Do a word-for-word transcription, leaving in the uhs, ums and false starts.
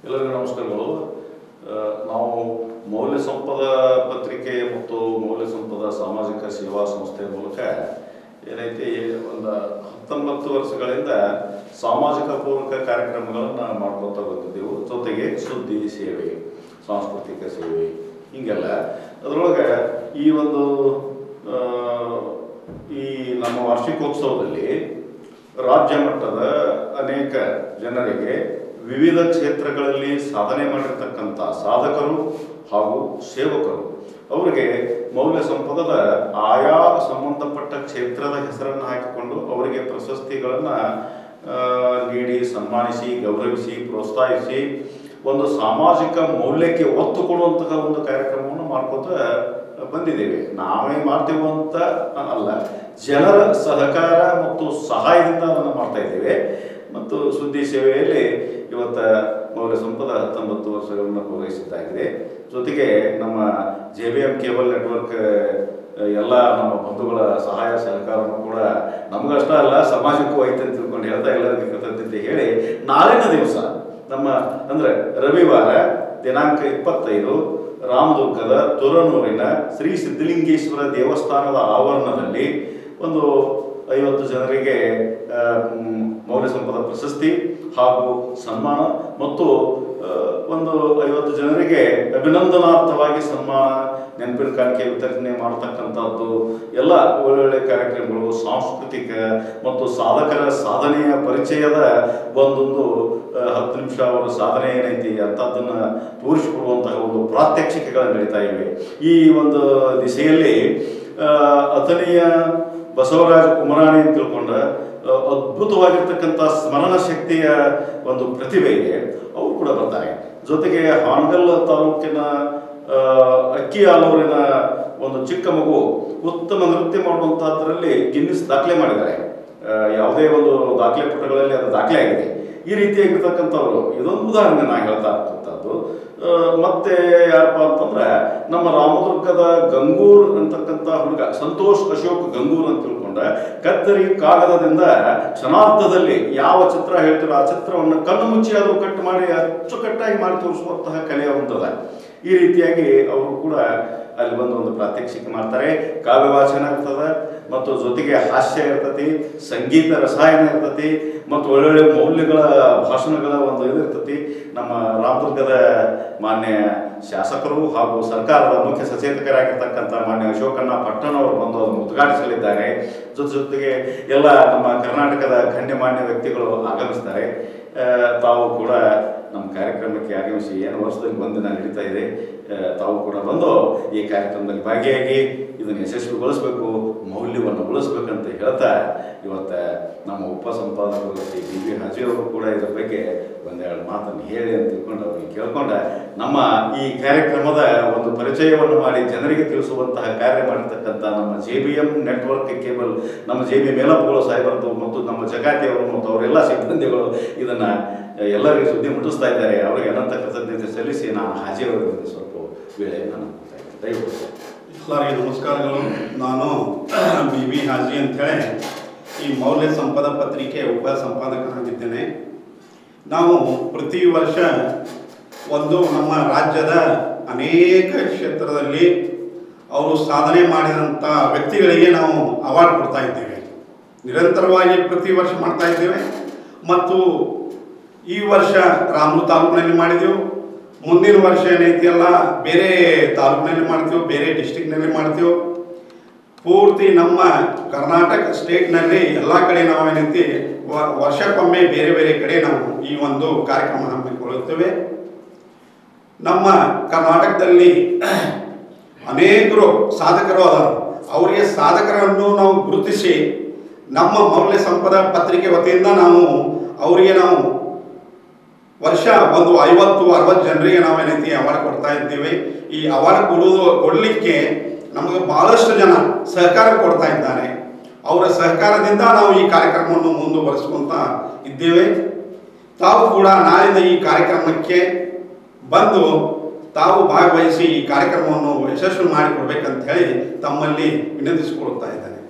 ಎಲ್ಲರಿಗೂ ನಮಸ್ಕಾರಗಳು. ನಾವು ಮೌಲ್ಯ ಸಂಪದ ಪತ್ರಿಕೆ ಮತ್ತು ಮೌಲ್ಯ ಸಂಪದ ಸಾಮಾಜಿಕ ಸೇವಾ ಸಂಸ್ಥೆ ಮೂಲಕ ಏನೈತಿ ಒಂದು ಹತ್ತೊಂಬತ್ತು ವರ್ಷಗಳಿಂದ ಸಾಮಾಜಿಕ ಪೂರಕ ಕಾರ್ಯಕ್ರಮಗಳನ್ನು ಮಾಡ್ಕೊತಾ ಬಂದಿದ್ದೆವು. ಜೊತೆಗೆ ಸುದ್ದಿ ಸೇವೆ, ಸಾಂಸ್ಕೃತಿಕ ಸೇವೆ ಹೀಗೆಲ್ಲ. ಅದರೊಳಗೆ ಈ ಒಂದು ಈ ನಮ್ಮ ವಾರ್ಷಿಕೋತ್ಸವದಲ್ಲಿ ರಾಜ್ಯ ಮಟ್ಟದ ಅನೇಕ ಜನರಿಗೆ ವಿವಿಧ ಕ್ಷೇತ್ರಗಳಲ್ಲಿ ಸಾಧನೆ ಮಾಡಿರ್ತಕ್ಕಂಥ ಸಾಧಕರು ಹಾಗೂ ಸೇವಕರು ಅವರಿಗೆ ಮೌಲ್ಯ ಸಂಪದದ ಆಯಾ ಸಂಬಂಧಪಟ್ಟ ಕ್ಷೇತ್ರದ ಹೆಸರನ್ನು ಹಾಕಿಕೊಂಡು ಅವರಿಗೆ ಪ್ರಶಸ್ತಿಗಳನ್ನು ನೀಡಿ ಸನ್ಮಾನಿಸಿ, ಗೌರವಿಸಿ, ಪ್ರೋತ್ಸಾಹಿಸಿ ಒಂದು ಸಾಮಾಜಿಕ ಮೌಲ್ಯಕ್ಕೆ ಒತ್ತು ಕೊಡುವಂತಹ ಒಂದು ಕಾರ್ಯಕ್ರಮವನ್ನು ಮಾಡ್ಕೋತ ಬಂದಿದ್ದೇವೆ. ನಾವೇ ಮಾಡ್ತೇವೆ ಅಂತ ಅಲ್ಲ, ಜನರ ಸಹಕಾರ ಮತ್ತು ಸಹಾಯದಿಂದ ಅದನ್ನು ಮಾಡ್ತಾ ಇದ್ದೇವೆ. ಮತ್ತು ಸುದ್ದಿ ಸೇವೆಯಲ್ಲಿ ಇವತ್ತು ಮೌಲ್ಯ ಸಂಪದ ಹತ್ತೊಂಬತ್ತು ವರ್ಷಗಳನ್ನು ಪೂರೈಸಿದ್ದಾಗಿದೆ. ಜೊತೆಗೆ ನಮ್ಮ J B M cable network ಎಲ್ಲ ನಮ್ಮ ಬಂಧುಗಳ ಸಹಾಯ ಸಹಕಾರನೂ ಕೂಡ ನಮಗಷ್ಟ ಅಲ್ಲ, ಸಮಾಜಕ್ಕೂ ಐತೆ ಅಂತ ತಿಳ್ಕೊಂಡು ಹೇಳ್ತಾ ಎಲ್ಲರಿಗೂ ಕೃತಜ್ಞತೆ ಹೇಳಿ, ನಾಳಿನ ದಿವಸ ನಮ್ಮ ಅಂದರೆ ರವಿವಾರ ದಿನಾಂಕ ಇಪ್ಪತ್ತೈದು ರಾಮದುರ್ಗದ ತುರನೂರಿನ ಶ್ರೀ ಸಿದ್ಧಲಿಂಗೇಶ್ವರ ದೇವಸ್ಥಾನದ ಆವರಣದಲ್ಲಿ ಒಂದು ಐವತ್ತು ಜನರಿಗೆ ಮೌಲ್ಯ ಸಂಪದ ಪ್ರಶಸ್ತಿ ಹಾಗೂ ಸನ್ಮಾನ ಮತ್ತು ಒಂದು ಐವತ್ತು ಜನರಿಗೆ ಅಭಿನಂದನಾರ್ಥವಾಗಿ ಸನ್ಮಾನ, ನೆನಪಿನ ಕಾಣಿಕೆ ವಿತರಣೆ ಮಾಡತಕ್ಕಂಥದ್ದು ಎಲ್ಲ ಒಳ್ಳೊಳ್ಳೆ ಕಾರ್ಯಕ್ರಮಗಳು, ಸಾಂಸ್ಕೃತಿಕ ಮತ್ತು ಸಾಧಕರ ಸಾಧನೆಯ ಪರಿಚಯದ ಒಂದೊಂದು ಹತ್ತು ನಿಮಿಷ ಅವರ ಸಾಧನೆ ಏನೈತಿ ಅಂಥದ್ದನ್ನು ತೋರಿಸಿಕೊಡುವಂತಹ ಒಂದು ಪ್ರಾತ್ಯಕ್ಷಿಕೆಗಳು ನಡೀತಾ ಇವೆ. ಈ ಒಂದು ದಿಸೆಯಲ್ಲಿ ಅಥಣಿಯ ಬಸವರಾಜ ಕುಮರಾಣಿ ಅಂತ ತಿಳ್ಕೊಂಡ ಅದ್ಭುತವಾಗಿರ್ತಕ್ಕಂಥ ಸ್ಮರಣ ಶಕ್ತಿಯ ಒಂದು ಪ್ರತಿಭೆ ಇದೆ, ಅವರು ಕೂಡ ಬರ್ತಾರೆ. ಜೊತೆಗೆ ಹಾನಗಲ್ ತಾಲೂಕಿನ ಅಕ್ಕಿ ಆಲೂರಿನ ಒಂದು ಚಿಕ್ಕ ಮಗು ಉತ್ತಮ ನೃತ್ಯ ಮಾಡುವಂತಹದ್ರಲ್ಲಿ ಗಿನ್ನಿಸ್ ದಾಖಲೆ ಮಾಡಿದ್ದಾರೆ. ಯಾವುದೇ ಒಂದು ದಾಖಲೆ ಪುಟಗಳಲ್ಲಿ ಅದು ದಾಖಲೆ ಆಗಿದೆ. ಈ ರೀತಿಯಾಗಿರ್ತಕ್ಕಂಥವ್ರು ಇದೊಂದು ಉದಾಹರಣೆ ನಾ ಹೇಳ್ತಾ ಇರ್ತಕ್ಕಂಥದ್ದು. ಮತ್ತೆ ಯಾರಪ್ಪ ಅಂತಂದ್ರೆ ನಮ್ಮ ರಾಮದುರ್ಗದ ಗಂಗೂರ್ ಅಂತಕ್ಕಂಥ ಹುಡುಗ ಸಂತೋಷ್ ಅಶೋಕ್ ಗಂಗೂರ್ ಅಂತ ತಿಳ್ಕೊಂಡ್ರೆ ಕತ್ತರಿ ಕಾಗದದಿಂದ ಕ್ಷಣಾರ್ಧದಲ್ಲಿ ಯಾವ ಚಿತ್ರ ಹೇಳ್ತೀರೋ ಆ ಚಿತ್ರವನ್ನು ಕಣ್ಣು ಮುಚ್ಚಿ ಅದು ಕಟ್ ಮಾಡಿ ಅಚ್ಚುಕಟ್ಟಾಗಿ ಮಾಡಿ ತೋರಿಸುವಂತಹ ಕಲೆ ಹೊಂದದ. ಈ ರೀತಿಯಾಗಿ ಅವರು ಕೂಡ ಅಲ್ಲಿ ಬಂದು ಒಂದು ಪ್ರಾತ್ಯಕ್ಷಿಕೆ ಮಾಡ್ತಾರೆ. ಕಾವ್ಯ ವಾಚನ ಇರ್ತದೆ ಮತ್ತು ಜೊತೆಗೆ ಹಾಸ್ಯ ಇರ್ತತಿ, ಸಂಗೀತ ರಸಾಯನ ಇರ್ತತಿ ಮತ್ತು ಒಳ್ಳೊಳ್ಳೆ ಮೌಲ್ಯಗಳ ಭಾಷಣಗಳ ಒಂದು ಇದು ಇರ್ತತಿ. ನಮ್ಮ ರಾಮದುರ್ಗದ ಮಾನ್ಯ ಶಾಸಕರು ಹಾಗೂ ಸರ್ಕಾರದ ಮುಖ್ಯ ಸಚೇತಕರಾಗಿರ್ತಕ್ಕಂಥ ಮಾನ್ಯ ಅಶೋಕಣ್ಣ ಪಟ್ಟಣ್ ಅವರು ಬಂದು ಅದನ್ನು ಉದ್ಘಾಟಿಸಲಿದ್ದಾರೆ. ಜೊತೆ ಜೊತೆಗೆ ಎಲ್ಲ ನಮ್ಮ ಕರ್ನಾಟಕದ ಗಣ್ಯಮಾನ್ಯ ವ್ಯಕ್ತಿಗಳು ಆಗಮಿಸ್ತಾರೆ. ತಾವು ಕೂಡ ನಮ್ಮ ಕಾರ್ಯಕ್ರಮಕ್ಕೆ ಆಗಮಿಸಿ ಏನು ವರ್ಷದಲ್ಲಿ ಒಂದು ದಿನ ನಡೀತಾ ಇದೆ, ತಾವು ಕೂಡ ಬಂದು ಈ ಕಾರ್ಯಕ್ರಮದಲ್ಲಿ ಭಾಗಿಯಾಗಿ ಇದನ್ನು ಯಶಸ್ವಿಗೊಳಿಸಬೇಕು, ಮೌಲ್ಯವನ್ನು ಉಳಿಸ್ಬೇಕಂತ ಹೇಳ್ತಾ ಇವತ್ತು ನಮ್ಮ ಉಪಸಂಪಾದಕರು ಶ್ರೀ ಬಿ ವಿ ಹಾಜಿಯವರು ಕೂಡ ಇದ್ರ ಬಗ್ಗೆ ಒಂದೆರಡು ಮಾತನ್ನು ಹೇಳಿ ಅಂತ ತಿಳ್ಕೊಂಡು ಅವ್ರಿಗೆ ಕೇಳ್ಕೊಂಡ ನಮ್ಮ ಈ ಕಾರ್ಯಕ್ರಮದ ಒಂದು ಪರಿಚಯವನ್ನು ಮಾಡಿ ಜನರಿಗೆ ತಿಳಿಸುವಂತಹ ಕಾರ್ಯ ಮಾಡಿರ್ತಕ್ಕಂಥ ನಮ್ಮ J B M network cable, ನಮ್ಮ ಜೆ ಬಿ ಮೇಲಪ್ಪಗಳು ಸಾಹೇಬರದು ಮತ್ತು ನಮ್ಮ ಜಗಾತಿಯವರು ಮತ್ತು ಅವರೆಲ್ಲ ಸಿಬ್ಬಂದಿಗಳು ಇದನ್ನು ಎಲ್ಲರಿಗೂ ಸುದ್ದಿ ಮುಟ್ಟಿಸ್ತಾ ಇದ್ದಾರೆ. ಅವರಿಗೆ ಅನಂತ ಕೃತಜ್ಞತೆ ಸಲ್ಲಿಸಿ ನಾನು ಹಾಜಿಯವರಿಗೆ ಸ್ವಲ್ಪ ವೇಳೆಯನ್ನು ನಾನು ದಯವಿಟ್ಟು. ಎಲ್ಲರಿಗೂ ನಮಸ್ಕಾರಗಳು. ನಾನು ಬಿ ವಿ ಹಾಜಿ ಅಂತೇಳಿ ಈ ಮೌಲ್ಯ ಸಂಪದ ಪತ್ರಿಕೆ ಉಪ ಸಂಪಾದಕನಾಗಿದ್ದೇನೆ. ನಾವು ಪ್ರತಿ ವರ್ಷ ಒಂದು ನಮ್ಮ ರಾಜ್ಯದ ಅನೇಕ ಕ್ಷೇತ್ರದಲ್ಲಿ ಅವರು ಸಾಧನೆ ಮಾಡಿದಂಥ ವ್ಯಕ್ತಿಗಳಿಗೆ ನಾವು ಅವಾರ್ಡ್ ಕೊಡ್ತಾ ಇದ್ದೇವೆ. ನಿರಂತರವಾಗಿ ಪ್ರತಿ ವರ್ಷ ಮಾಡ್ತಾ ಇದ್ದೇವೆ. ಮತ್ತು ಈ ವರ್ಷ ರಾಮೂರು ತಾಲೂಕಿನಲ್ಲಿ ಮಾಡಿದೆವು. ಮುಂದಿನ ವರ್ಷ ಏನೈತಿಯಲ್ಲ ಬೇರೆ ತಾಲೂಕಿನಲ್ಲಿ ಮಾಡ್ತೀವಿ, ಬೇರೆ ಡಿಸ್ಟಿಕ್ನಲ್ಲಿ ಮಾಡ್ತೀವಿ. ಪೂರ್ತಿ ನಮ್ಮ ಕರ್ನಾಟಕ ಸ್ಟೇಟ್ನಲ್ಲಿ ಎಲ್ಲ ಕಡೆ ನಾವು ಏನೈತಿ ವರ್ಷಕ್ಕೊಮ್ಮೆ ಬೇರೆ ಬೇರೆ ಕಡೆ ನಾವು ಈ ಒಂದು ಕಾರ್ಯಕ್ರಮ ಹಮ್ಮಿಕೊಳ್ಳುತ್ತೇವೆ. ನಮ್ಮ ಕರ್ನಾಟಕದಲ್ಲಿ ಅನೇಕರು ಸಾಧಕರು ಅದಾರ. ಅವರಿಗೆ ಸಾಧಕರನ್ನು ನಾವು ಗುರುತಿಸಿ ನಮ್ಮ ಮೌಲ್ಯ ಸಂಪದ ಪತ್ರಿಕೆ ವತಿಯಿಂದ ನಾವು ಅವರಿಗೆ ನಾವು ವರ್ಷ ಒಂದು ಐವತ್ತು ಅರವತ್ತು ಜನರಿಗೆ ನಾವೇನೈತಿ ಅವಾರ್ಡ್ ಕೊಡ್ತಾ ಇದ್ದೀವಿ. ಈ ಅವಾರ್ಡ್ ಕೊಡುವುದು ಕೊಡಲಿಕ್ಕೆ ನಮಗೆ ಬಹಳಷ್ಟು ಜನ ಸಹಕಾರ ಕೊಡ್ತಾ ಇದ್ದಾರೆ. ಅವರ ಸಹಕಾರದಿಂದ ನಾವು ಈ ಕಾರ್ಯಕ್ರಮವನ್ನು ಮುಂದುವರಿಸ್ಕೊಂತ ಇದ್ದೇವೆ. ತಾವು ಕೂಡ ನಾಳಿಂದ ಈ ಕಾರ್ಯಕ್ರಮಕ್ಕೆ ಬಂದು ತಾವು ಭಾಗವಹಿಸಿ ಈ ಕಾರ್ಯಕ್ರಮವನ್ನು ಯಶಸ್ವಿ ಮಾಡಿಕೊಡ್ಬೇಕಂತ ಹೇಳಿ ತಮ್ಮಲ್ಲಿ ವಿನಂತಿಸಿಕೊಳ್ತಾ ಇದ್ದೇನೆ.